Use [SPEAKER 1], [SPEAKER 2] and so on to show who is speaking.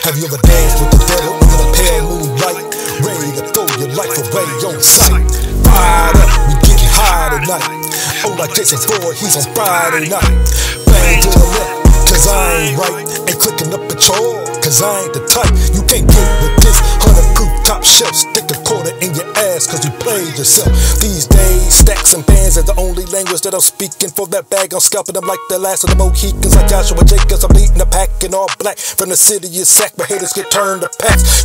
[SPEAKER 1] Have you ever danced with the devil under the pale moonlight, ready to throw your life away on sight? Fired up, we getting high tonight. Oh, like Jason's boy, he's on Friday night. Bang to the left, cause I ain't right. Ain't clicking up the chore, cause I ain't the type. You can't get with this 100-proof top shelf. Stick a quarter in your ass cause you played yourself. These days, stacks and bands is the only language that I'm speaking. For that bag, I'm scalping them like the last of the Mohicans. Like Joshua Jacobs, I'm leading the pack in all black. From the city of Sacramento, haters get turned to packs.